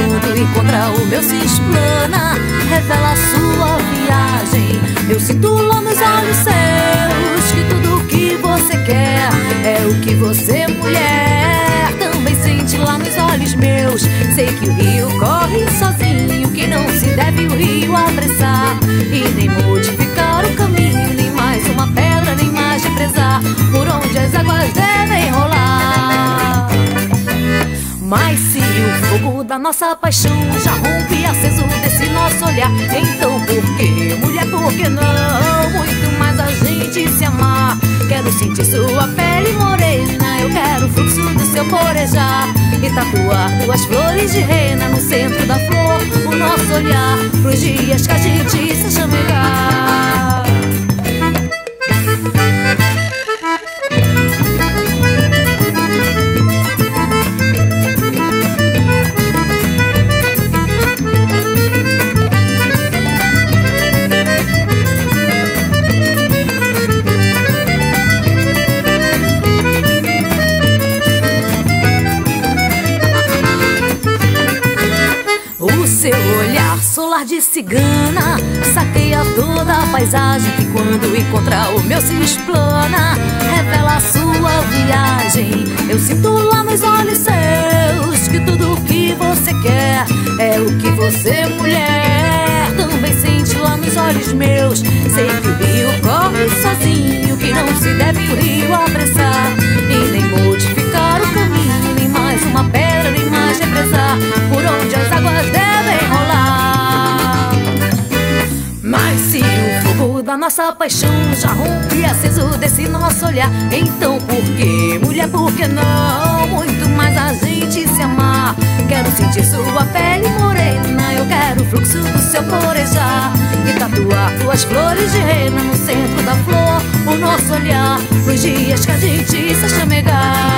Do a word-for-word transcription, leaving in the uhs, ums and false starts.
quando encontra o meu se explana, revela sua viagem. Eu sinto lá nos olhos seus que tudo o que você quer é o que você, mulher, também sente lá nos olhos meus. Sei que o rio corre sozinho, que não se deve o rio apressar e nem modificar o caminho, nem mais uma pedra, nem mais represar por onde as águas devem rolar. Mas se o fogo da nossa paixão já rompe aceso desse nosso olhar, então por que, mulher, por que não muito mais a gente se amar? Quero sentir sua pele morena, eu quero o fluxo do seu porejar e tatuar duas flores de rena no centro da flor, o nosso olhar pros dias que a gente se chamegar. Seu olhar solar de cigana saqueia toda a paisagem, que quando encontra o meu se explana, revela a sua viagem. Eu sinto lá nos olhos seus que tudo o que você quer é o que você, mulher, também sente lá nos olhos meus. Sei que o rio corre sozinho, que não se deve o rio apressar e nem modificar o caminho, nem mais uma pedra, nem mais represar por onde as águas devem rolar. Mas se o fogo da nossa paixão já rompe aceso desse nosso olhar, então por que, mulher, por que não muito mais a gente se amar? Quero sentir sua pele morena, eu quero o fluxo do seu porejar e tatuar duas flores de rena no centro da flor, o nosso olhar pros dias que a gente se chamegar.